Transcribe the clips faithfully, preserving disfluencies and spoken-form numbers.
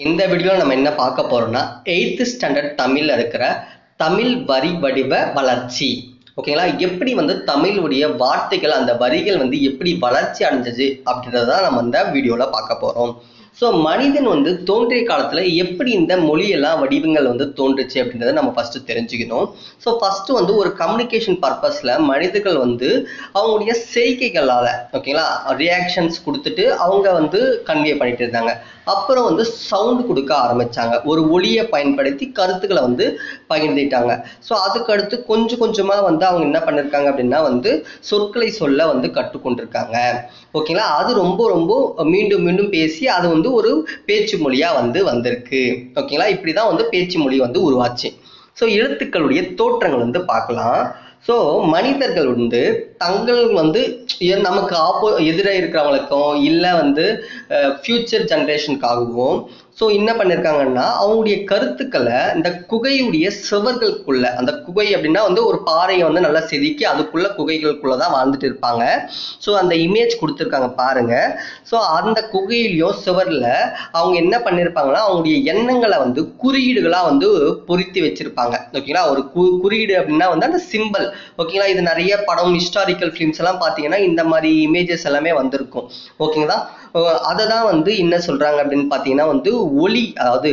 இந்த வீடியோல நம்ம என்ன பார்க்க போறோம்னா எய்த் ஸ்டாண்டர்ட் தமிழ்ல இருக்கிற தமிழ் வரி வடிவ வளர்ச்சி. ஓகேங்களா? எப்படி வந்து தமிழுடைய வார்த்தைகள் அந்த வரிகள் வந்து எப்படி வளர்ச்சி அடைஞ்சது அப்படின்றத நம்ம இந்த வீடியோல பார்க்க போறோம். ஸோ மனிதன் வந்து தோன்றிய காலத்துல எப்படி இந்த மொழியெல்லாம் வடிவங்கள் வந்து தோன்றுச்சு அப்படின்றத நம்ம ஃபர்ஸ்ட் தெரிஞ்சுக்கணும். ஸோ ஃபர்ஸ்ட் வந்து ஒரு கம்யூனிகேஷன் பர்பஸ்ல மனிதர்கள் வந்து அவங்களுடைய செய்கைகளால ஓகேங்களா ரியாக்ஷன்ஸ் கொடுத்துட்டு அவங்க வந்து கன்வே பண்ணிட்டு இருந்தாங்க. அப்புறம் வந்து சவுண்ட் கொடுக்க ஆரம்பிச்சாங்க. ஒரு ஒளியை பயன்படுத்தி கருத்துக்களை வந்து பகிர்ந்துட்டாங்க. ஸோ அதுக்கு அடுத்து கொஞ்சம் கொஞ்சமா வந்து அவங்க என்ன பண்ணிருக்காங்க அப்படின்னா வந்து சொற்களை சொல்ல வந்து கற்றுக்கொண்டிருக்காங்க. ஓகேங்களா? அது ரொம்ப ரொம்ப மீண்டும் மீண்டும் பேசி அது வந்து ஒரு பேச்சு மொழியா வந்து வந்திருக்கு. ஓகேங்களா? இப்படிதான் வந்து பேச்சு மொழி வந்து உருவாச்சு. ஸோ எழுத்துக்களுடைய தோற்றங்கள் வந்து பார்க்கலாம். ஸோ மனிதர்கள் வந்து தங்கள் வந்து நமக்கு ஆப்போ எதிராக இருக்கிறவங்களுக்கும் இல்லை வந்து ஃபியூச்சர் ஜென்ரேஷனுக்காகவும் ஸோ என்ன பண்ணியிருக்காங்கன்னா அவங்களுடைய கருத்துக்களை இந்த குகையுடைய சுவர்களுக்குள்ள, அந்த குகை அப்படின்னா வந்து ஒரு பாறையை வந்து நல்லா செதுக்கி அதுக்குள்ள குகைகளுக்குள்ள தான் வாழ்ந்துட்டு இருப்பாங்க. ஸோ அந்த இமேஜ் கொடுத்துருக்காங்க பாருங்க. ஸோ அந்த குகையிலையும் சுவர்ல அவங்க என்ன பண்ணியிருப்பாங்கன்னா அவங்களுடைய எண்ணங்களை வந்து குறியீடுகளா வந்து பொருத்தி வச்சிருப்பாங்க. ஓகேங்களா? ஒரு கு குறியீடு அப்படின்னா வந்து அந்த சிம்பிள். ஓகேங்களா? இது நிறைய படம் ஹிஸ்டாரிக்கல் ஃபிலிம்ஸ் எல்லாம் பார்த்தீங்கன்னா இந்த மாதிரி இமேஜஸ் எல்லாமே வந்திருக்கும். ஓகேங்களா? அதை தான் வந்து என்ன சொல்றாங்க அப்படின்னு பார்த்தீங்கன்னா வந்து ஒளி, அதாவது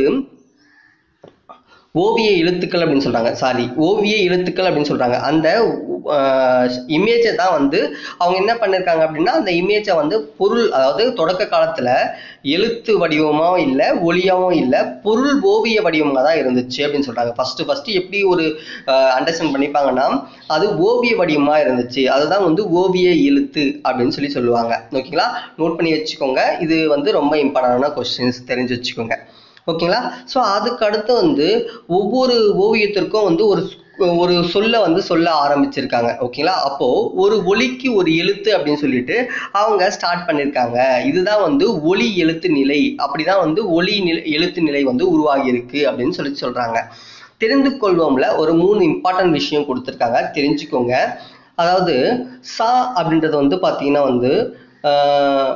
ஓவிய எழுத்துக்கள் அப்படின்னு சொல்றாங்க. சாரி ஓவிய எழுத்துக்கள் அப்படின்னு சொல்றாங்க. அந்த இமேஜை தான் வந்து அவங்க என்ன பண்ணிருக்காங்க அப்படின்னா அந்த இமேஜை வந்து பொருள், அதாவது தொடக்க காலத்துல எழுத்து வடிவமாவும் இல்லை ஒளியாவும் இல்லை பொருள் ஓவிய வடிவமாக தான் இருந்துச்சு அப்படின்னு சொல்றாங்க. ஃபர்ஸ்ட் ஃபர்ஸ்ட் எப்படி ஒரு அண்டர்ஸ்டாண்ட் பண்ணிப்பாங்கன்னா அது ஓவிய வடிவமா இருந்துச்சு. அதுதான் வந்து ஓவிய எழுத்து அப்படின்னு சொல்லி சொல்லுவாங்க. ஓகேங்களா? நோட் பண்ணி வச்சுக்கோங்க. இது வந்து ரொம்ப இம்பார்ட்டன்டான கொஸ்டின்ஸ், தெரிஞ்சு வச்சுக்கோங்க. ஓகேங்களா? ஸோ அதுக்கு அடுத்து வந்து ஒவ்வொரு ஓவியத்திற்கும் வந்து ஒரு ஒரு சொல்ல வந்து சொல்ல ஆரம்பிச்சிருக்காங்க. ஓகேங்களா? அப்போ ஒரு ஒலிக்கு ஒரு எழுத்து அப்படின்னு சொல்லிட்டு அவங்க ஸ்டார்ட் பண்ணிருக்காங்க. இதுதான் வந்து ஒலி எழுத்து நிலை. அப்படிதான் வந்து ஒலி எழுத்து நிலை வந்து உருவாகி இருக்கு அப்படின்னு சொல்லி சொல்றாங்க. தெரிந்து கொள்வோம்ல ஒரு மூணு இம்பார்ட்டன்ட் விஷயம் கொடுத்துருக்காங்க, தெரிஞ்சுக்கோங்க. அதாவது சா அப்படின்றது வந்து பாத்தீங்கன்னா வந்து ஆஹ்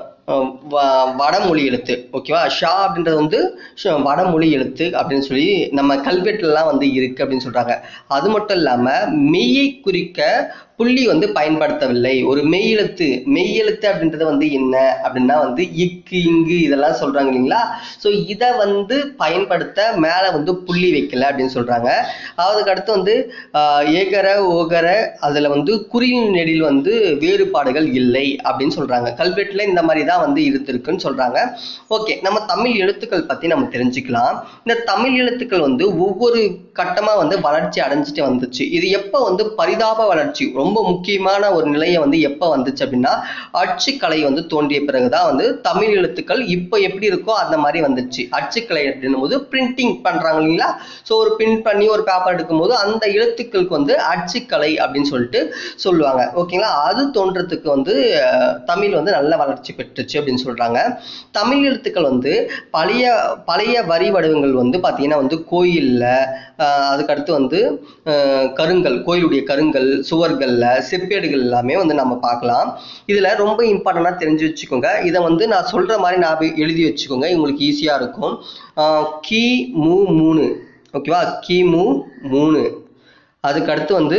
வடமொழி எழுத்து. ஓகேவா? ஷா அப்படின்றது வந்து வடமொழி எழுத்து அப்படின்னு சொல்லி நம்ம கல்வெட்டுலாம் வந்து இருக்கு அப்படின்னு சொல்றாங்க. அது மட்டும் இல்லாம மெய்யை குறிக்க புள்ளி வந்து பயன்படுத்தவில்லை. ஒரு மெய் எழுத்து, மெய் எழுத்து அப்படின்றது வந்து என்ன அப்படின்னா வந்து இக்கு இங்கு இதெல்லாம் சொல்றாங்க இல்லைங்களா? ஸோ இதை வந்து பயன்படுத்த மேல வந்து புள்ளி வைக்கல அப்படின்னு சொல்றாங்க. அதுக்கு அடுத்து வந்து ஆஹ் ஏகர ஓகர அதுல வந்து குறியின் நெடில் வந்து வேறுபாடுகள் இல்லை அப்படின்னு சொல்றாங்க. கல்வெட்டுல இந்த மாதிரி தான் வந்து இருந்திருக்குன்னு சொல்றாங்க. ஓகே, நம்ம தமிழ் எழுத்துக்கள் பத்தி நம்ம தெரிஞ்சுக்கலாம். இந்த தமிழ் எழுத்துக்கள் வந்து ஒவ்வொரு கட்டமா வந்து வளர்ச்சி அடைஞ்சிட்டு வந்துச்சு. இது எப்ப வந்து பரிதாப வளர்ச்சி, ரொம்ப முக்கியமான ஒரு நிலையை வந்து எப்ப வந்துச்சு அப்படின்னா அச்சுக்கலை வந்து தோன்றிய பிறகுதான் வந்து தமிழ் எழுத்துக்கள் இப்ப எப்படி இருக்கோ அந்த மாதிரி வந்துச்சு. அச்சுக்கலை அப்படின்னும் போது பிரிண்டிங் பண்றாங்க இல்லைங்களா? ஸோ ஒரு பிரிண்ட் பண்ணி ஒரு பேப்பர் எடுக்கும் போது அந்த எழுத்துக்களுக்கு வந்து அச்சுக்கலை அப்படின்னு சொல்லிட்டு சொல்லுவாங்க. ஓகேங்களா? அது தோன்றதுக்கு வந்து தமிழ் வந்து நல்ல வளர்ச்சி பெற்றுச்சு அப்படின்னு சொல்றாங்க. தமிழ் எழுத்துக்கள் வந்து பழைய பழைய வரி வடிவங்கள் வந்து பாத்தீங்கன்னா வந்து கோயில்ல ஆஹ் அதுக்கடுத்து வந்து அஹ் கருங்கல், கோயிலுடைய கருங்கல் சுவர்கள்ல செப்பேடுகள் எல்லாமே வந்து நம்ம பார்க்கலாம். இதுல ரொம்ப இம்பார்ட்டண்டா தெரிஞ்சு வச்சுக்கோங்க. இதை வந்து நான் சொல்ற மாதிரி நான் எழுதி வச்சுக்கோங்க, உங்களுக்கு ஈஸியா இருக்கும். ஆஹ் கி மு மூணு. ஓகேவா? கி மு மூணு. அதுக்கு அடுத்து வந்து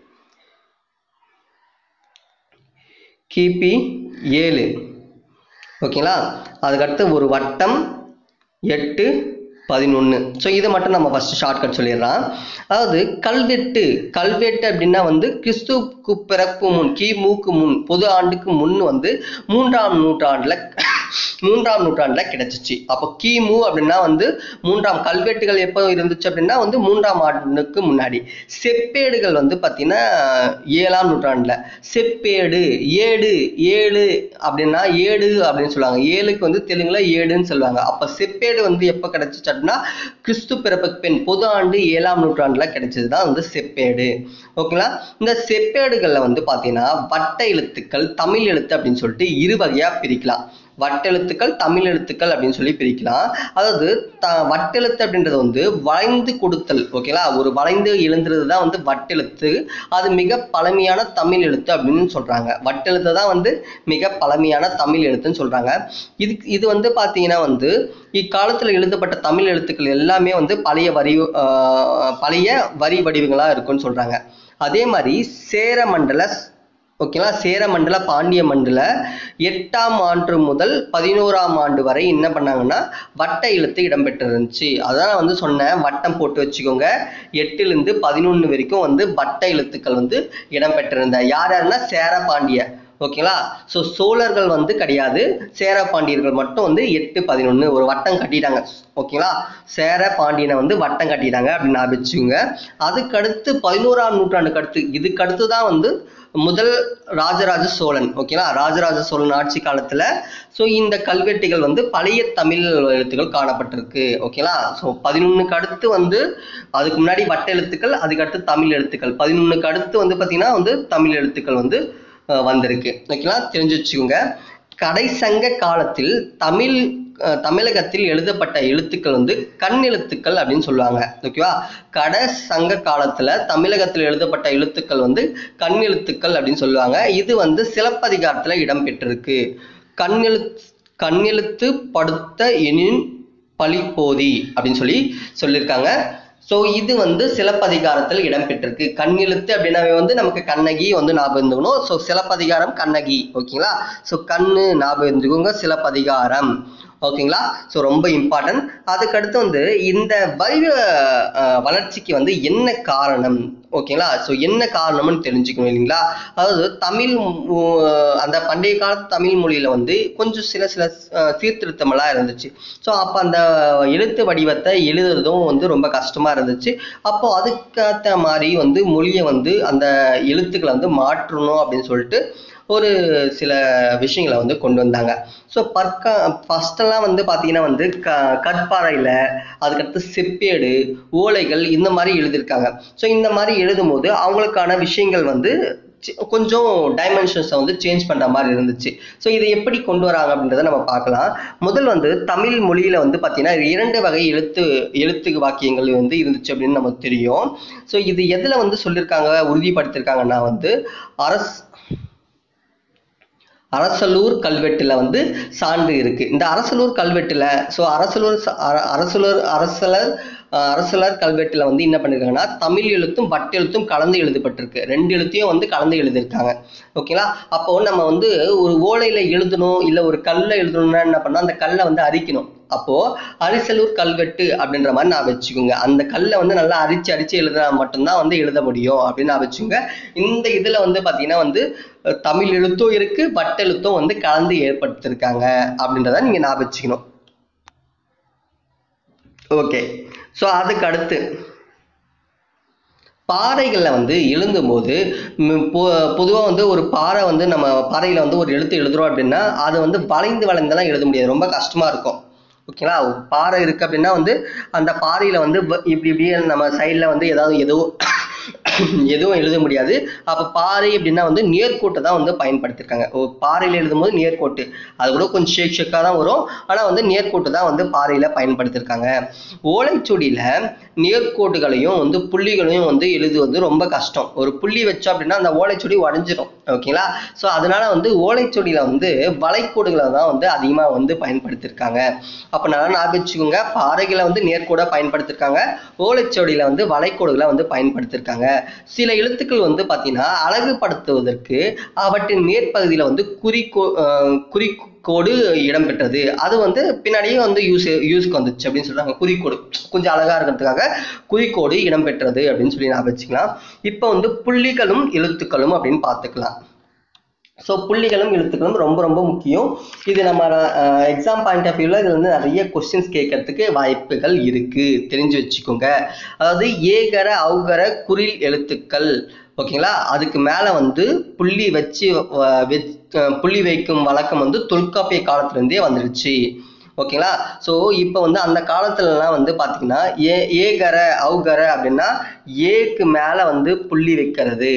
கிபி ஏழு. ஓகேங்களா? அதுக்கடுத்து ஒரு வட்டம் எட்டு பதினொன்னு. ஸோ இதை மட்டும் நம்ம ஃபர்ஸ்ட் ஷார்ட்கட் சொல்லிடலாம். அதாவது கல்வெட்டு, கல்வெட்டு அப்படின்னா வந்து கிறிஸ்துவுக்கு பிறப்பு முன், கிமுக்கு முன், பொது ஆண்டுக்கு முன் வந்து மூன்றாம் நூற்றாண்டுல மூன்றாம் நூற்றாண்டுல கிடைச்சிச்சு. அப்போ கிமு அப்படின்னா வந்து மூன்றாம், கல்வெட்டுகள் எப்போ இருந்துச்சு அப்படின்னா வந்து மூன்றாம் ஆண்டுக்கு முன்னாடி. செப்பேடுகள் வந்து பாத்தீங்கன்னா ஏழாம் நூற்றாண்டுல. செப்பேடு ஏடு, ஏழு அப்படின்னா ஏடு அப்படின்னு சொல்லுவாங்க. ஏழுக்கு வந்து தெலுங்குல ஏடுன்னு சொல்லுவாங்க. அப்ப செப்பேடு வந்து எப்ப கிடைச்சிச்சு அப்படின்னா கிறிஸ்து பிறப்புக்கு பின் பொது ஆண்டு ஏழாம் நூற்றாண்டுல கிடைச்சதுதான் வந்து செப்பேடு. ஓகேங்களா? இந்த செப்பேடுகள்ல வந்து பாத்தீங்கன்னா வட்ட எழுத்துக்கள் தமிழ் எழுத்து அப்படின்னு சொல்லிட்டு இரு வகையா பிரிக்கலாம். வட்டெழுத்துக்கள் தமிழ் எழுத்துக்கள் அப்படின்னு சொல்லி பிரிக்கலாம். அதாவது த வட்டெழுத்து அப்படின்றது வந்து வளைந்து கொடுத்தல். ஓகேங்களா, ஒரு வளைந்து எழுந்துறது தான் வந்து வட்டெழுத்து. அது மிக பழமையான தமிழ் எழுத்து அப்படின்னு சொல்றாங்க. வட்டெழுத்து தான் வந்து மிக பழமையான தமிழ் எழுத்துன்னு சொல்றாங்க. இது இது வந்து பாத்தீங்கன்னா வந்து இக்காலத்துல எழுதப்பட்ட தமிழ் எழுத்துக்கள் எல்லாமே வந்து பழைய வரி ஆஹ் பழைய வரி வடிவங்களா இருக்குன்னு சொல்றாங்க. அதே மாதிரி சேர மண்டல ஓகேங்களா, சேர மண்டல பாண்டிய மண்டல எட்டாம் ஆண்டு முதல் பதினோராம் ஆண்டு வரை என்ன பண்ணாங்கன்னா வட்ட எழுத்து இடம்பெற்றிருந்துச்சு. அதான் வந்து சொன்னேன், வட்டம் போட்டு வச்சுக்கோங்க. எட்டுல இருந்து பதினொன்னு வரைக்கும் வந்து வட்ட எழுத்துக்கள் வந்து இடம்பெற்றிருந்த யார் யாருன்னா சேர பாண்டிய. ஓகேங்களா, ஸோ சோழர்கள் வந்து கிடையாது, சேர பாண்டியர்கள் மட்டும் வந்து எட்டு பதினொன்னு ஒரு வட்டம் கட்டிட்டாங்க. ஓகேங்களா, சேர பாண்டியனை வந்து வட்டம் கட்டிட்டாங்க அப்படின்னு நான் வச்சுக்கோங்க. அதுக்கடுத்து பதினோராம் நூற்றாண்டுக்கு அடுத்து இதுக்கு அடுத்து தான் வந்து முதல் ராஜராஜ சோழன். ஓகேங்களா, ராஜராஜ சோழன் ஆட்சி காலத்துல ஸோ இந்த கல்வெட்டுகள் வந்து பழைய தமிழ் எழுத்துக்கள் காணப்பட்டிருக்கு. ஓகேங்களா, ஸோ பதினொன்னுக்கு அடுத்து வந்து அதுக்கு முன்னாடி வட்ட எழுத்துக்கள், அதுக்கு அடுத்து தமிழ் எழுத்துக்கள், பதினொன்னுக்கு அடுத்து வந்து பாத்தீங்கன்னா வந்து தமிழ் எழுத்துக்கள் வந்து வந்திருக்கு. ஓகேங்களா, தெரிஞ்சு வச்சுக்கோங்க. கடைசங்க காலத்தில் தமிழ் தமிழகத்தில் எழுதப்பட்ட எழுத்துக்கள் வந்து கண் எழுத்துக்கள் அப்படின்னு சொல்லுவாங்க. ஓகேவா, கட சங்க காலத்துல தமிழகத்தில் எழுதப்பட்ட எழுத்துக்கள் வந்து கண் எழுத்துக்கள் அப்படின்னு சொல்லுவாங்க. இது வந்து சிலப்பதிகாரத்துல இடம்பெற்றிருக்கு. கண்ணெழுத்து கண்ணெழுத்து படுத்த எனின் பழிப்போதி அப்படின்னு சொல்லி சொல்லியிருக்காங்க. ஸோ இது வந்து சிலப்பதிகாரத்தில் இடம்பெற்றிருக்கு. கண்ணெழுத்து அப்படின்னாவே வந்து நமக்கு கண்ணகி வந்து ஞாபகம் இருந்துக்கணும். ஸோ சிலப்பதிகாரம் கண்ணகி. ஓகேங்களா, ஸோ கண்ணு ஞாபகம் இருந்துக்கோங்க, சிலப்பதிகாரம். ஓகேங்களா, ஸோ ரொம்ப இம்பார்ட்டன்ட். அதுக்கடுத்து வந்து இந்த வடிவ வளர்ச்சிக்கு வந்து என்ன காரணம்? ஓகேங்களா, ஸோ என்ன காரணம்னு தெரிஞ்சுக்கணும் இல்லைங்களா. அதாவது தமிழ் அந்த பண்டைய காலத்து தமிழ் மொழியில வந்து கொஞ்சம் சில சில சீர்திருத்தம் எல்லாம் இருந்துச்சு. ஸோ அப்போ அந்த எழுத்து வடிவத்தை எழுதுறதும் வந்து ரொம்ப கஷ்டமா இருந்துச்சு. அப்போ அதுக்கேற்ற மாதிரி வந்து மொழியை வந்து அந்த எழுத்துக்களை வந்து மாற்றணும் அப்படின்னு சொல்லிட்டு ஒரு சில விஷயங்களை வந்து கொண்டு வந்தாங்க. ஸோ பற்கா ஃபர்ஸ்டெல்லாம் வந்து பார்த்தீங்கன்னா வந்து க கற்பாறையில், அதுக்கடுத்து செப்பேடு, ஓலைகள் இந்த மாதிரி எழுதியிருக்காங்க. ஸோ இந்த மாதிரி எழுதும் போது அவங்களுக்கான விஷயங்கள் வந்து கொஞ்சம் டைமென்ஷன்ஸை வந்து சேஞ்ச் பண்ணுற மாதிரி இருந்துச்சு. ஸோ இதை எப்படி கொண்டு வராங்க அப்படின்றத நம்ம பார்க்கலாம். முதல் வந்து தமிழ் மொழியில வந்து பார்த்தீங்கன்னா இரண்டு வகை எழுத்து எழுத்து வாக்கியங்கள் வந்து இருந்துச்சு அப்படின்னு நமக்கு தெரியும். ஸோ இது எதில் வந்து சொல்லியிருக்காங்க, உறுதிப்படுத்தியிருக்காங்கன்னா வந்து அரசு அரசலூர் கல்வெட்டுல வந்து சான்று இருக்கு. இந்த அரசலூர் கல்வெட்டுல ஸோ அரசலூர் அரசலூர் அரசலர் அரசலர் கல்வெட்டுல வந்து என்ன பண்ணிருக்காங்கன்னா தமிழ் எழுத்தும் வட்டெழுத்தும் கலந்து எழுதப்பட்டிருக்கு. ரெண்டு எழுத்தையும் வந்து கலந்து எழுதியிருக்காங்க. ஓகேங்களா, அப்போ நம்ம வந்து ஒரு ஓலையில எழுதணும் இல்ல ஒரு கல்ல எழுதணும்னா என்ன பண்ணா அந்த கல்லை வந்து அரிக்கணும். அப்போ அரிசலூர் கல்வெட்டு அப்படின்ற மாதிரி நான் வச்சுக்கோங்க. அந்த கல்லை வந்து நல்லா அரிச்சு அரிச்சு எழுதுனா மட்டும்தான் வந்து எழுத முடியும் அப்படின்னு நான் வச்சுக்கோங்க. இந்த இதுல வந்து பாத்தீங்கன்னா வந்து தமிழ் எழுத்தும் இருக்கு, வட்டெழுத்தும் வந்து கலந்து ஏற்படுத்திருக்காங்க அப்படின்றத நீங்க ஞாபகம் வச்சுக்கணும். ஓகே, ஸோ அதுக்கு அடுத்து பாறைகளில் வந்து எழுதும் போது பொதுவாக வந்து ஒரு பாறை வந்து நம்ம பாறையில் வந்து ஒரு எழுத்து எழுதுறோம் அப்படின்னா அது வந்து வளைந்து வளைந்தெல்லாம் எழுத முடியாது, ரொம்ப கஷ்டமா இருக்கும். ஓகேங்களா, பாறை இருக்கு அப்படின்னா வந்து அந்த பாறையில வந்து இப்படி இப்படியே நம்ம சைடில் வந்து ஏதாவது ஏதோ எதுவும் எழுத முடியாது. அப்ப பாறை அப்படின்னா வந்து நேர்கோட்டை தான் வந்து பயன்படுத்திருக்காங்க. பாறையில எழுதும் போது நேர்கோட்டு, அது கூட கொஞ்சம் ஷேக் ஷேக்கா தான் வரும், ஆனா வந்து நேர்கோட்டு தான் வந்து பாறையில பயன்படுத்திருக்காங்க. ஓலைச்சுவடியில நேர்கோட்டுகளையும் வந்து புள்ளிகளையும் வந்து எழுதுவது ரொம்ப கஷ்டம். ஒரு புள்ளி வச்சோம் அப்படின்னா அந்த ஓலைச்சுவடி உடஞ்சிரும். ஓகேங்களா, ஸோ அதனால வந்து ஓலைச்சுவடியில வந்து வளைக்கோடுகளை தான் வந்து அதிகமா வந்து பயன்படுத்திருக்காங்க. அப்ப நல்லா ஞாபகம் வச்சுக்கோங்க, பாறைகளை வந்து நேர்கோடா பயன்படுத்திருக்காங்க, ஓலைச்சுவடியில வந்து வளைக்கோடுகளை வந்து பயன்படுத்திருக்காங்க. சில எழுத்துக்கள் வந்து பாத்தீங்கன்னா அழகுபடுத்துவதற்கு அவற்றின் மேற்பகுதியில வந்து குறிக்கோ குறிக்கோடு இடம்பெற்றது. அது வந்து பின்னாடியே வந்து யூஸ் யூஸ்க்கு வந்துச்சு அப்படின்னு சொல்றாங்க. குறிக்கோடு கொஞ்சம் அழகா இருக்கிறதுக்காக குறிக்கோடு இடம்பெற்றது அப்படின்னு சொல்லி நான் வச்சுக்கலாம். இப்ப வந்து புள்ளிகளும் எழுத்துக்களும் அப்படின்னு பார்த்துக்கலாம். ஸோ புள்ளிகளும் எழுத்துக்களும் ரொம்ப ரொம்ப முக்கியம். இது நம்ம எக்ஸாம் பாயிண்ட் ஆஃப் வியூவில் இதுல வந்து நிறைய கொஸ்டின்ஸ் கேட்கறதுக்கு வாய்ப்புகள் இருக்கு, தெரிஞ்சு வச்சுக்கோங்க. அதாவது ஏகர அவுகர குறில் எழுத்துக்கள். ஓகேங்களா, அதுக்கு மேல வந்து புள்ளி வச்சு புள்ளி வைக்கும் வழக்கம் வந்து தொல்காப்பிய காலத்துல இருந்தே வந்துருச்சு. ஓகேங்களா, ஸோ இப்போ வந்து அந்த காலத்துலலாம் வந்து பார்த்தீங்கன்னா ஏ ஏகர அவுகர அப்படின்னா ஏக்கு மேல வந்து புள்ளி வைக்கிறது.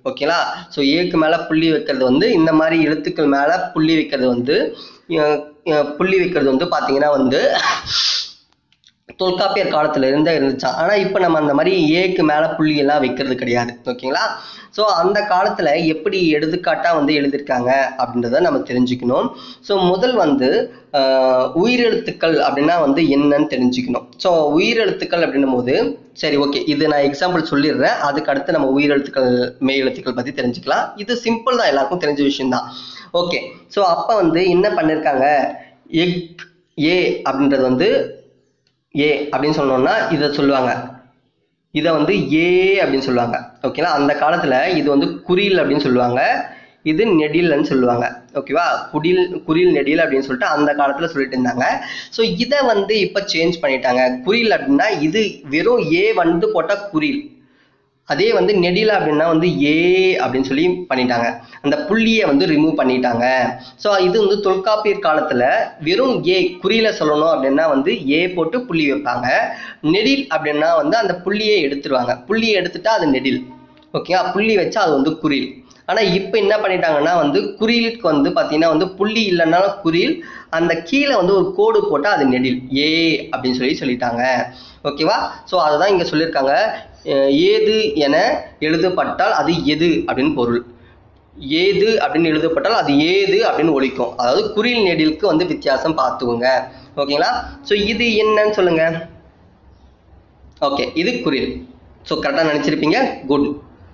ஓகேங்களா. ஸோ ஏக்கு மேலே புள்ளி வைக்கிறது வந்து இந்த மாதிரி எழுத்துக்கள் மேலே புள்ளி வைக்கிறது வந்து புள்ளி வைக்கிறது வந்து பார்த்தீங்கன்னா வந்து தொல்காப்பியர் காலத்துல இருந்தே இருந்துச்சான். ஆனா இப்ப நம்ம அந்த மாதிரி ஏக்கு மேல புள்ளி எல்லாம் வைக்கிறது கிடையாது. ஓகேங்களா. ஸோ அந்த காலத்துல எப்படி எடுத்துக்காட்டா வந்து எழுதியிருக்காங்க அப்படின்றத நம்ம தெரிஞ்சுக்கணும். ஸோ முதல் வந்து ஆஹ் உயிரெழுத்துக்கள் அப்படின்னா வந்து என்னன்னு தெரிஞ்சுக்கணும். ஸோ உயிரெழுத்துக்கள் அப்படின்னும் போது சரி ஓகே, இது நான் எக்ஸாம்பிள் சொல்லிடுறேன். அதுக்கு அடுத்து நம்ம உயிரெழுத்துக்கள் மெய் எழுத்துக்கள் பத்தி தெரிஞ்சுக்கலாம். இது சிம்பிள் தான், எல்லாருக்கும் தெரிஞ்ச விஷயம் தான். ஓகே. ஸோ அப்ப வந்து என்ன பண்ணிருக்காங்க, எக் ஏ அப்படின்றது வந்து ஏ அப்படின்னு சொன்னோம்னா இதை சொல்லுவாங்க, இதை வந்து ஏ அப்படின்னு சொல்லுவாங்க. ஓகேங்களா. அந்த காலத்துல இது வந்து குறில் அப்படின்னு சொல்லுவாங்க, இது நெடில்னு சொல்லுவாங்க. ஓகேவா. குடில் குறில் நெடில் அப்படின்னு சொல்லிட்டு அந்த காலத்துல சொல்லிட்டு இருந்தாங்க. ஸோ இதை வந்து இப்ப சேஞ்ச் பண்ணிட்டாங்க. குறில் அப்படின்னா இது வெறும் ஏ வந்து போட்டா குறில், அதே வந்து நெடில அப்படின்னா வந்து ஏ அப்படின்னு சொல்லி பண்ணிட்டாங்க. அந்த புள்ளியை வந்து ரிமூவ் பண்ணிட்டாங்க. ஸோ இது வந்து தொல்காப்பியர் காலத்துல வெறும் ஏ குறியில சொல்லணும் அப்படின்னா வந்து ஏ போட்டு புள்ளி வைப்பாங்க. நெடில் அப்படின்னா வந்து அந்த புள்ளியை எடுத்துருவாங்க. புள்ளியை எடுத்துட்டா அது நெடில். ஓகேவா. புள்ளி வச்சா அது வந்து குறில். ஆனா இப்ப என்ன பண்ணிட்டாங்கன்னா வந்து குறிலுக்கு வந்து பாத்தீங்கன்னா வந்து புள்ளி இல்லைன்னாலும் குறில், அந்த கீழே வந்து ஒரு கோடு போட்டா அது நெடில் ஏ அப்படின்னு சொல்லி சொல்லிட்டாங்க. ஓகேவா. ஸோ அதுதான் இங்க சொல்லியிருக்காங்க. ஏது என எழுதப்பட்டால் அது எது அப்படின்னு பொருள். ஏது அப்படின்னு எழுதப்பட்டால் அது ஏது அப்படின்னு ஒலிக்கும். அதாவது குறில் நெடிலுக்கு வந்து வித்தியாசம் பார்த்துக்கோங்க. ஓகேங்களா. ஸோ இது என்னன்னு சொல்லுங்க. ஓகே, இது குறில். ஸோ கரெக்டாக நினைச்சிருப்பீங்க. குட்.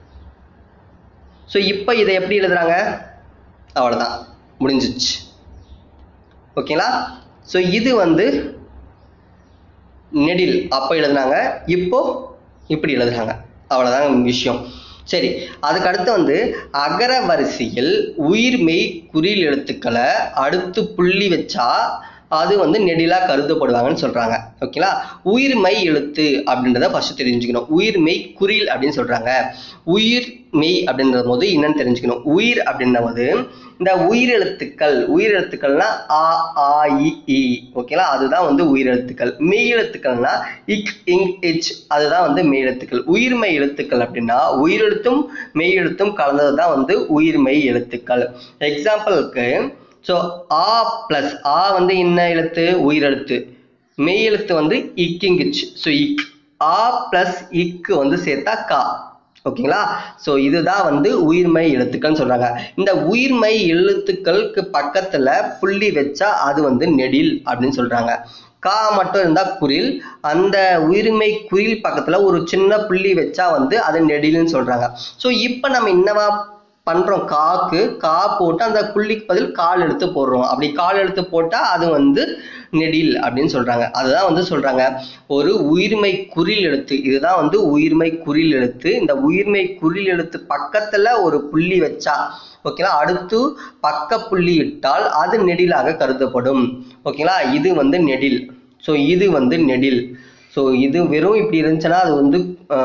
ஸோ இப்போ இதை எப்படி எழுதுறாங்க, அவ்வளோதான், முடிஞ்சிச்சு. ஓகேங்களா. ஸோ இது வந்து நெடில் அப்போ எழுதுனாங்க, இப்போ இப்படி எழுதுறாங்க. அவ்வளோதான் விஷயம். சரி, அதுக்கு அடுத்து வந்து அகர வரிசையில் உயிர்மெய் குறில் எழுத்துக்களை அடுத்து புள்ளி வச்சா அது வந்து நெடிலா கருதப்படுவாங்கன்னு சொல்றாங்க. ஓகேங்களா. உயிர்மெய் எழுத்து அப்படின்றத ஃபர்ஸ்ட் தெரிஞ்சுக்கணும். உயிர்மெய் குறில் அப்படின்னு சொல்றாங்க. உயிர் மெய் அப்படின்ற போது என்னன்னு தெரிஞ்சுக்கணும். உயிர் அப்படின்றது இந்த உயிரெழுத்துக்கள், உயிரெழுத்துக்கள்னா ஆ ஆ இ ஈ. ஓகேங்களா. அதுதான் வந்து உயிரெழுத்துக்கள். மெய் எழுத்துக்கள்னா இக் இங் இச், அதுதான் வந்து மெய் எழுத்துக்கள். உயிர்மெய் எழுத்துக்கள் அப்படின்னா உயிரெழுத்தும் மெய் எழுத்தும் கலந்தது தான் வந்து உயிர்மெய் எழுத்துக்கள். எக்ஸாம்பிளுக்கு ஸோ ஆ பிளஸ் ஆ வந்து என்ன எழுத்து, உயிரெழுத்து. மெய் எழுத்து வந்து இக்கிங்கிச். ஸோ இக். ஆ பிளஸ் இக்கு வந்து சேர்த்தா கா. ஓகேங்களா. ஸோ இதுதான் வந்து உயிர்மெய் எழுத்துக்கள் சொல்றாங்க. இந்த உயிர்மெய் எழுத்துக்களுக்கு பக்கத்துல புள்ளி வச்சா அது வந்து நெடில் அப்படின்னு சொல்றாங்க. கா மட்டும் இருந்தா குறில், அந்த உயிர்மெய் குறில் பக்கத்துல ஒரு சின்ன புள்ளி வச்சா வந்து அது நெடில்னு சொல்றாங்க. ஸோ இப்ப நம்ம என்னவா பண்றோம், காக்கு கா போட்டு அந்த புள்ளிக்கு பதில் கால் எழுத்து போடுறோம். அப்படி கால் எழுத்து போட்டா அது வந்து நெடில் அப்படின்னு சொல்றாங்க. அதுதான் வந்து சொல்றாங்க ஒரு உயிர்மெய் குறில் எழுத்து. இதுதான் வந்து உயிர்மெய் குறில் எழுத்து. இந்த உயிர்மெய் குறில் எழுத்து பக்கத்துல ஒரு புள்ளி வச்சா, ஓகேங்களா, அடுத்து பக்க புள்ளி இட்டால் அது நெடிலாக கருதப்படும். ஓகேங்களா. இது வந்து நெடில். ஸோ இது வந்து நெடில். ஸோ இது வெறும் இப்படி இருந்துச்சுன்னா அது வந்து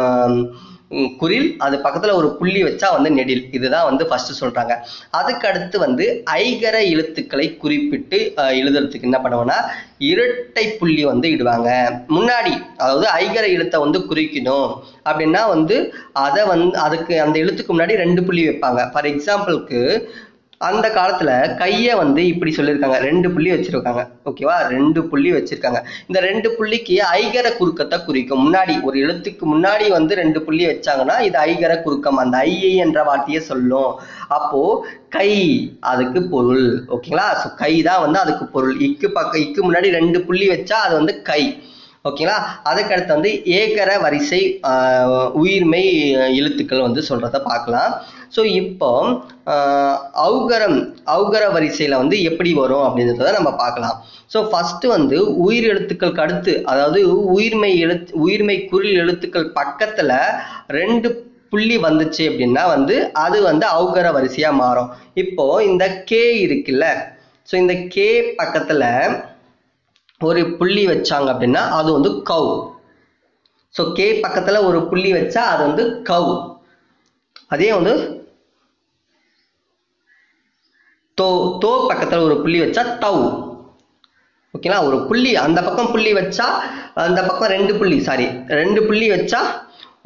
குறில், அது பக்கத்துல ஒரு புள்ளி வச்சா வந்து நெடில். இதுதான் வந்து ஃபர்ஸ்ட் சொல்றாங்க. அதுக்கு அடுத்து வந்து ஐகர எழுத்துக்களை குறிப்பிட்டு எழுதுறதுக்கு என்ன பண்ணுவோம்னா இரட்டை புள்ளி வந்து இடுவாங்க முன்னாடி. அதாவது ஐகர எழுத்தை வந்து குறிக்கணும் அப்படின்னா வந்து அதை வந்து அதுக்கு அந்த எழுத்துக்கு முன்னாடி ரெண்டு புள்ளி வைப்பாங்க. ஃபார் எக்ஸாம்பிளுக்கு அந்த காலத்துல கைய வந்து இப்படி சொல்லியிருக்காங்க, ரெண்டு புள்ளி வச்சிருக்காங்க. ஓகேவா. ரெண்டு புள்ளி வச்சிருக்காங்க. இந்த ரெண்டு புள்ளிக்கு ஐகர குறுக்கத்தை குறிக்கும். முன்னாடி ஒரு எழுத்துக்கு முன்னாடி வந்து ரெண்டு புள்ளி வச்சாங்கன்னா இது ஐகர குறுக்கம், அந்த ஐ என்ற வார்த்தையை சொல்லும். அப்போ கை அதுக்கு பொருள். ஓகேங்களா. ஸோ கை தான் வந்து அதுக்கு பொருள். இக்கு பக்கம் இக்கு முன்னாடி ரெண்டு புள்ளி வச்சா அது வந்து கை. ஓகேங்களா. அதுக்கடுத்து வந்து ஏகர வரிசை உயிர்மெய் எழுத்துக்கள் வந்து சொல்றத பார்க்கலாம். ஸோ இப்போ அவுகரம் அவுகர வரிசையில வந்து எப்படி வரும் அப்படின்றத நம்ம பார்க்கலாம். ஸோ ஃபர்ஸ்ட் வந்து உயிர் எழுத்துக்களுக்கு அடுத்து, அதாவது உயிர்மெய் எழுத்து உயிர்மெய் குறில் எழுத்துக்கள் பக்கத்துல ரெண்டு புள்ளி வந்துச்சு அப்படின்னா வந்து அது வந்து அவுகர வரிசையா மாறும். இப்போ இந்த கே இருக்குல்ல, ஸோ இந்த கே பக்கத்துல ஒரு புள்ளி வச்சாங்க அப்படின்னா அது வந்து கவ். ஸோ கே பக்கத்துல ஒரு புள்ளி வச்சா அது வந்து கவ். அதே வந்து தோ தோ பக்கத்துல ஒரு புள்ளி வச்சா தவ். ஓகேங்களா. ஒரு புள்ளி அந்த பக்கம் புள்ளி வச்சா, அந்த பக்கம் ரெண்டு புள்ளி சாரி ரெண்டு புள்ளி வச்சா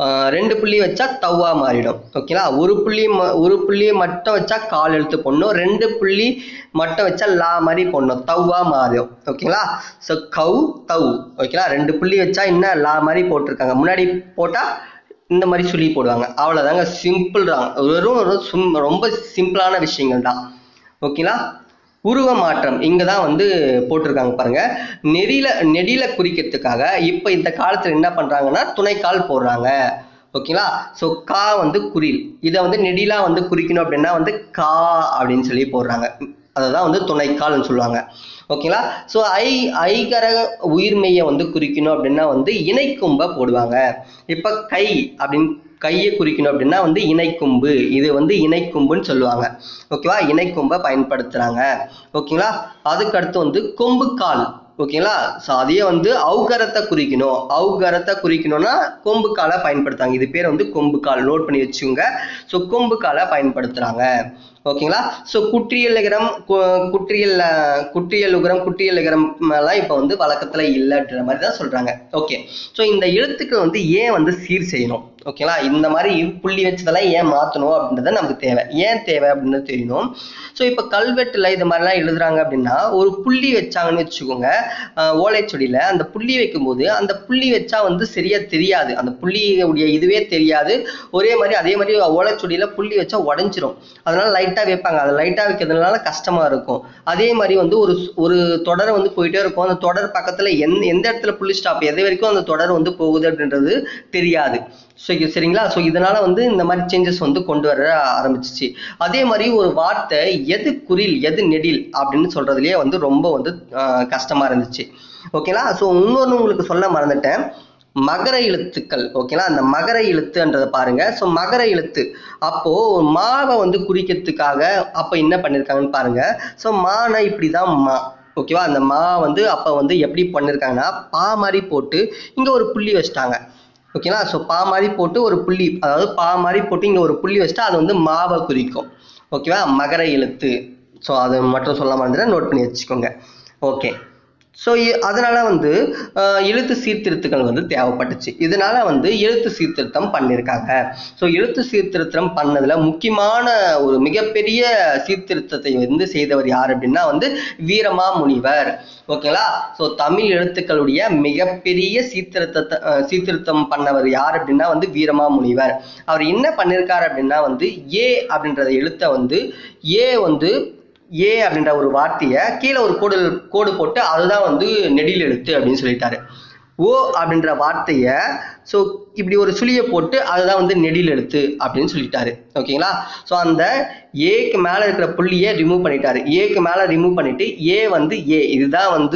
ரெண்டு புள்ளி வச்சா தவ்வா மாறிடும். ஓகேங்களா? ஒரு புள்ளி ஒரு புள்ளியை மட்டும் வச்சா கால் எழுத்து போடணும், ரெண்டு புள்ளி மட்டும் வச்சா லா மாதிரி போடணும், தவ்வா மாறும். ஓகேங்களா? ஸோ கவ் தவ். ஓகேங்களா? ரெண்டு புள்ளி வச்சா என்ன லா மாதிரி போட்டிருக்காங்க, முன்னாடி போட்டா இந்த மாதிரி சொல்லி போடுவாங்க. அவ்வளோதாங்க, சிம்பிள் தான். வெறும் ரொம்ப சிம்பிளான விஷயங்கள் தான். ஓகேங்களா? உருவ மாற்றம் இங்க தான் வந்து போட்டிருக்காங்க பாருங்க. நெடில நெடில குறிக்கிறதுக்காக இப்ப இந்த காலத்துல என்ன பண்றாங்கன்னா துணைக்கால் போடுறாங்க. ஓகேங்களா? ஸோ கா வந்து குறில், இதை வந்து நெடிலா வந்து குறிக்கணும் அப்படின்னா வந்து கா அப்படின்னு சொல்லி போடுறாங்க. அதுதான் வந்து துணைக்கால்னு சொல்லுவாங்க. ஓகேங்களா? ஸோ ஐ ஐகர உயிர்மெய்யை வந்து குறிக்கணும் அப்படின்னா வந்து இணைக்கும்ப போடுவாங்க. இப்ப கை அப்படின்னு கையை குறிக்கணும் அப்படின்னா வந்து இணைக்கும்பு, இது வந்து இணைக்கும்புன்னு சொல்லுவாங்க. ஓகேவா? இணைக்கும்ப பயன்படுத்துறாங்க. ஓகேங்களா? அதுக்கு அடுத்து வந்து கொம்பு கால். ஓகேங்களா? ஸோ அதையே வந்து அவுகரத்தை குறிக்கணும், அவுகரத்தை குறிக்கணும்னா கொம்பு காலை பயன்படுத்தாங்க. இது பேர் வந்து கொம்பு கால், நோட் பண்ணி வச்சுங்க. ஸோ கொம்பு காலை பயன்படுத்துறாங்க. ஓகேங்களா? ஸோ குற்றியலுகரம் குற்றியல் குற்றியலுகரம் குற்றியலுகரம் எல்லாம் இப்போ வந்து வழக்கத்துல இல்லைன்ற மாதிரி தான் சொல்றாங்க. ஓகே. ஸோ இந்த எழுத்துக்கு வந்து ஏன் வந்து சீர் செய்யணும்? ஓகேங்களா? இந்த மாதிரி புள்ளி வச்சதெல்லாம் ஏன் மாற்றணும் அப்படின்றத நமக்கு தேவை. ஏன் தேவை அப்படின்னு தெரியணும். ஸோ இப்போ கல்வெட்டுல இது மாதிரிலாம் எழுதுறாங்க அப்படின்னா ஒரு புள்ளி வச்சாங்கன்னு வச்சுக்கோங்க, ஓலைச்சுவடியில அந்த புள்ளி வைக்கும்போது அந்த புள்ளி வச்சா வந்து சரியா தெரியாது, அந்த புள்ளியுடைய இதுவே தெரியாது. ஒரே மாதிரி அதே மாதிரி ஓலைச்சுவடியில புள்ளி வச்சா உடஞ்சிரும். அதனால லைட்டா வைப்பாங்க, அதை லைட்டா வைக்கிறதுனால கஷ்டமா இருக்கும். அதே மாதிரி வந்து ஒரு ஒரு தொடர் வந்து போயிட்டே இருக்கும், அந்த தொடர் பக்கத்துல எந்த எந்த இடத்துல புள்ளி ஸ்டாப், எது வரைக்கும் அந்த தொடர் வந்து போகுது அப்படின்றது தெரியாது. சரிங்களா? ஸோ இதனால வந்து இந்த மாதிரி சேஞ்சஸ் வந்து கொண்டு வர ஆரம்பிச்சிச்சு. அதே மாதிரி ஒரு வார்த்தை எது குறில் எது நெடில் அப்படின்னு சொல்றதுலயே வந்து ரொம்ப வந்து கஷ்டமா இருந்துச்சு. ஓகேங்களா? ஸோ இன்னொன்னு உங்களுக்கு சொல்ல மறந்துட்டேன், மகர எழுத்துக்கள். ஓகேங்களா? அந்த மகர எழுத்துன்றதை பாருங்க. ஸோ மகர எழுத்து அப்போ மாவை வந்து குறிக்கிறதுக்காக அப்ப என்ன பண்ணிருக்காங்கன்னு பாருங்க. ஸோ மானா இப்படிதான் மா. ஓகேவா? அந்த மா வந்து அப்ப வந்து எப்படி பண்ணிருக்காங்கன்னா பா மாதிரி போட்டு இங்க ஒரு புள்ளி வச்சுட்டாங்க. ஓகேங்களா? ஸோ பா மாதிரி போட்டு ஒரு புள்ளி, அதாவது பா மாதிரி போட்டு இங்க ஒரு புள்ளி வச்சுட்டா அது வந்து மாவை குறிக்கும். ஓகேவா? மகர எழுத்து. ஸோ அது மட்டும் சொல்ல மாதிரி நோட் பண்ணி வச்சுக்கோங்க. ஓகே. ஸோ அதனால வந்து எழுத்து சீர்திருத்தங்கள் வந்து தேவைப்பட்டுச்சு. இதனால வந்து எழுத்து சீர்திருத்தம் பண்ணியிருக்காங்க. ஸோ எழுத்து சீர்திருத்தம் பண்ணதுல முக்கியமான ஒரு மிகப்பெரிய சீர்திருத்தத்தை வந்து செய்தவர் யார் அப்படின்னா வந்து வீரமாமுனிவர். ஓகேங்களா? ஸோ தமிழ் எழுத்துக்களுடைய மிகப்பெரிய சீர்திருத்தத்தை சீர்திருத்தம் பண்ணவர் யார் அப்படின்னா வந்து வீரமாமுனிவர். அவர் என்ன பண்ணியிருக்காரு அப்படின்னா வந்து ஏ அப்படின்ற எழுத்தை வந்து ஏ வந்து ஏ அப்படின்ற ஒரு வார்த்தையை கீழே ஒரு கோடு கோடு போட்டு அதுதான் வந்து நெடில் எழுத்து அப்படின்னு சொல்லிட்டாரு. ஓ அப்படின்ற வார்த்தையை ஸோ இப்படி ஒரு சுழியை போட்டு அதுதான் வந்து நெடில் எழுத்து அப்படின்னு சொல்லிட்டாரு. ஓகேங்களா? ஸோ அந்த ஏக்கு மேல இருக்கிற புள்ளியை ரிமூவ் பண்ணிட்டாரு. ஏக்கு மேல ரிமூவ் பண்ணிட்டு ஏ வந்து ஏ, இதுதான் வந்து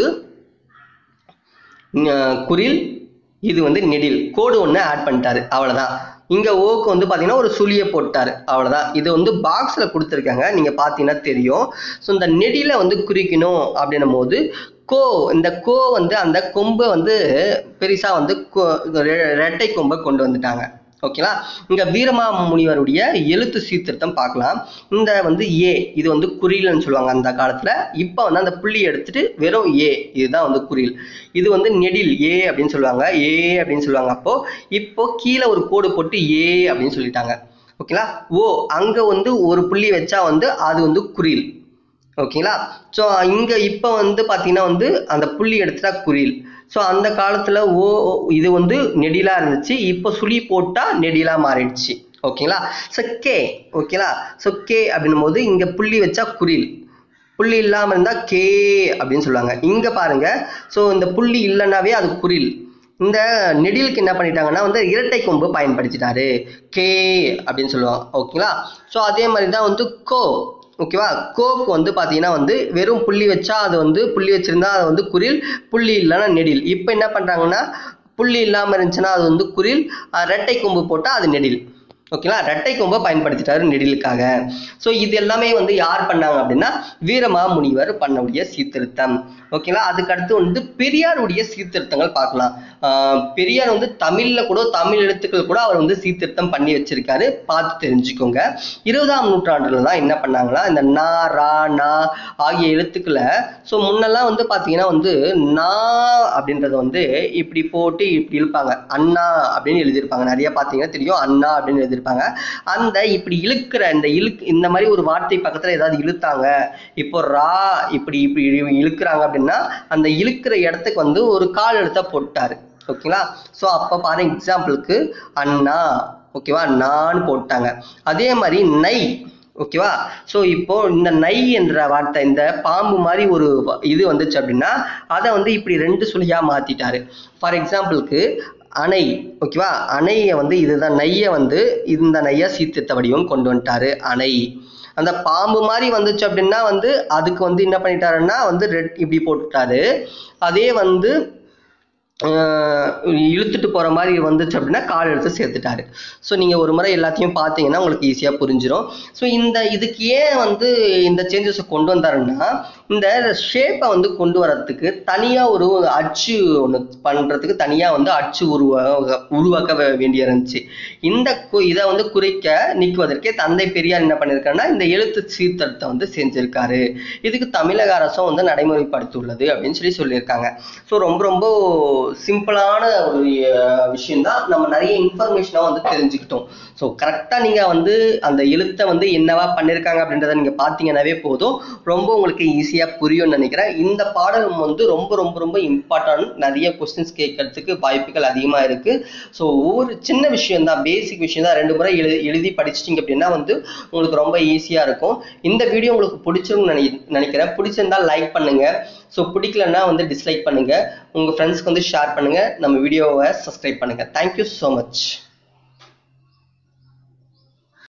குறில், இது வந்து நெடில், கோடு ஒன்று ஆட் பண்ணிட்டாரு. அவ்வளவுதான். இங்க ஓக்கு வந்து பாத்தீங்கன்னா ஒரு சுழியை போட்டாரு. அவ்வளவுதான். இது வந்து பாக்ஸ்ல கொடுத்துருக்காங்க, நீங்க பாத்தீங்கன்னா தெரியும். ஸோ இந்த நெடில வந்து குறிக்கணும் அப்படின்னும் போது கோ, இந்த கோ வந்து அந்த கொம்பை வந்து பெருசா வந்து ரெட்டை கொம்பை கொண்டு வந்துட்டாங்க. ஓகேங்களா? இங்க வீரமாமுனிவருடைய எழுத்து சீர்திருத்தம் பார்க்கலாம். இந்த வந்து ஏ, இது வந்து குறில்னு சொல்லுவாங்க அந்த காலத்துல. இப்ப வந்து அந்த புள்ளி எடுத்துட்டு வெறும் ஏ, இதுதான் வந்து குறில். இது வந்து நெடில் ஏ அப்படின்னு சொல்லுவாங்க, ஏ அப்படின்னு சொல்லுவாங்க. அப்போ இப்போ கீழே ஒரு கோடு போட்டு ஏ அப்படின்னு சொல்லிட்டாங்க. ஓகேங்களா? ஓ அங்க வந்து ஒரு புள்ளி வச்சா வந்து அது வந்து குறில். ஓகேங்களா? ஸோ இங்க இப்ப வந்து பாத்தீங்கன்னா வந்து அந்த புள்ளி எடுத்துட்டா குறில். ஸோ அந்த காலத்துல ஓ இது வந்து நெடிலா இருந்துச்சு, இப்போ சுழி போட்டா நெடிலா மாறிடுச்சு. ஓகேங்களா? ஸோ கே. ஓகேங்களா? ஸோ கே அப்படின்னும் போது இங்க புள்ளி வச்சா குறில், புள்ளி இல்லாம இருந்தா கே அப்படின்னு சொல்லுவாங்க. இங்க பாருங்க, ஸோ இந்த புள்ளி இல்லைன்னாவே அது குறில். இந்த நெடிலுக்கு என்ன பண்ணிட்டாங்கன்னா வந்து இரட்டை கொம்பு பயன்படுத்திட்டாரு, கே அப்படின்னு சொல்லுவாங்க. ஓகேங்களா? ஸோ அதே மாதிரி தான் வந்து கோ. ஓகேவா? கோக்கு வந்து பாத்தீங்கன்னா வந்து வெறும் புள்ளி வச்சா அது வந்து புள்ளி வச்சிருந்தா அது வந்து குறில், புள்ளி இல்லைன்னா நெடில். இப்ப என்ன பண்றாங்கன்னா புள்ளி இல்லாம இருந்துச்சுன்னா அது வந்து குறில், ரெட்டை கொம்பு போட்டா அது நெடில். ஓகேங்களா, ரெட்டை கொம்பை பயன்படுத்திட்டாரு நெடிலுக்காக. ஸோ இது எல்லாமே வந்து யார் பண்ணாங்க அப்படின்னா வீரமாமுனிவர் பண்ணக்கூடிய சீர்திருத்தம். ஓகேங்களா, அதுக்கு அடுத்து வந்து பெரியாருடைய சீர்திருத்தங்கள் பார்க்கலாம். ஆஹ் பெரியார் வந்து தமிழ்ல கூட தமிழ் எழுத்துக்கள் கூட அவர் வந்து சீர்திருத்தம் பண்ணி வச்சிருக்காரு, பார்த்து தெரிஞ்சுக்கோங்க. இருபதாம் நூற்றாண்டுல தான் என்ன பண்ணாங்கன்னா இந்த நா ரா நா ஆகிய எழுத்துக்களை, ஸோ முன்னெல்லாம் வந்து பார்த்தீங்கன்னா வந்து நா அப்படின்றத வந்து இப்படி போட்டு இப்படி இழுப்பாங்க, அண்ணா அப்படின்னு எழுதியிருப்பாங்க. நிறைய பார்த்தீங்கன்னா தெரியும், அண்ணா அப்படின்னு எழுதியிருப்பாங்க. அந்த இப்படி இழுக்கிற இந்த இழுக்கு இந்த மாதிரி ஒரு வார்த்தை பக்கத்துல ஏதாவது இழுத்தாங்க, இப்போ ரா இப்படி இப்படி இழுக்கிறாங்க அப்படின்னா அந்த இழுக்கிற இடத்துக்கு வந்து ஒரு கால் எழுத்த போட்டாரு. ஓகேங்களா, ஸோ அப்போ பாருங்க எக்ஸாம்பிளுக்கு அண்ணா, ஓகேவா, நான் போட்டாங்க. அதே மாதிரி நை, ஓகேவா. ஸோ இப்போ இந்த நை என்ற வார்த்தை, இந்த பாம்பு மாதிரி ஒரு இது வந்துச்சு அப்படின்னா அதை வந்து இப்படி ரெண்டு சுழியா மாத்திட்டாரு. ஃபார் எக்ஸாம்பிளுக்கு அணை, ஓகேவா, அணையை வந்து இதுதான் நையை வந்து இந்த நையா சீர்திருத்த வடிவம் கொண்டு வந்துட்டாரு அணை. அந்த பாம்பு மாதிரி வந்துச்சு அப்படின்னா வந்து அதுக்கு வந்து என்ன பண்ணிட்டாருன்னா வந்து ரெட் இப்படி போட்டுட்டாரு. அதே வந்து இழுத்துட்டு போற மாதிரி வந்துச்சு அப்படின்னா கால் எடுத்து சேர்த்துட்டாரு. ஸோ நீங்க ஒரு முறை எல்லாத்தையும் பார்த்தீங்கன்னா உங்களுக்கு ஈஸியா புரிஞ்சிடும். ஸோ இந்த இதுக்கு ஏன் வந்து இந்த சேஞ்சஸை கொண்டு வந்தாருன்னா இந்த ஷேப்பை வந்து கொண்டு வர்றதுக்கு தனியா ஒரு அச்சு ஒன்று பண்றதுக்கு தனியா வந்து அச்சு உருவாக உருவாக்க வேண்டிய இருந்துச்சு. இந்த இதை வந்து குறைக்க நீக்குவதற்கே தந்தை பெரியார் என்ன பண்ணியிருக்காருன்னா இந்த எழுத்து சீர்திருத்தத்தை வந்து செஞ்சிருக்காரு. இதுக்கு தமிழக அரசும் வந்து நடைமுறைப்படுத்தியுள்ளது அப்படின்னு சொல்லி சொல்லியிருக்காங்க. ஸோ ரொம்ப ரொம்ப சிம்பிளான ஒரு விஷயம் தான், நம்ம நிறைய இன்ஃபர்மேஷனா வந்து தெரிஞ்சுக்கிட்டோம். ஸோ கரெக்டா நீங்க வந்து அந்த எழுத்தை வந்து என்னவா பண்ணிருக்காங்க அப்படின்றத நீங்க பாத்தீங்கன்னாவே போதும், ரொம்ப உங்களுக்கு ஈஸியா புரியும்னு நினைக்கிறேன். இந்த பாடம் வந்து ரொம்ப ரொம்ப ரொம்ப இம்பார்ட்டன்ட், நிறைய கொஸ்டின்ஸ் கேட்கறதுக்கு வாய்ப்புகள் அதிகமா இருக்கு. ஸோ ஒவ்வொரு சின்ன விஷயம் தான், பேசிக் விஷயம் தான், ரெண்டு முறை எழுதி எழுதி படிச்சிட்டிங்க அப்படின்னா வந்து உங்களுக்கு ரொம்ப ஈஸியா இருக்கும். இந்த வீடியோ உங்களுக்கு பிடிச்சிருக்கும்னு நினை நினைக்கிறேன் பிடிச்சிருந்தா லைக் பண்ணுங்க. ஸோ பிடிக்கலன்னா வந்து டிஸ்லைக் பண்ணுங்க. உங்க ஃப்ரெண்ட்ஸ்க்கு வந்து ஷேர் பண்ணுங்க. நம்ம வீடியோவை சப்ஸ்கிரைப் பண்ணுங்க. Thank you so much.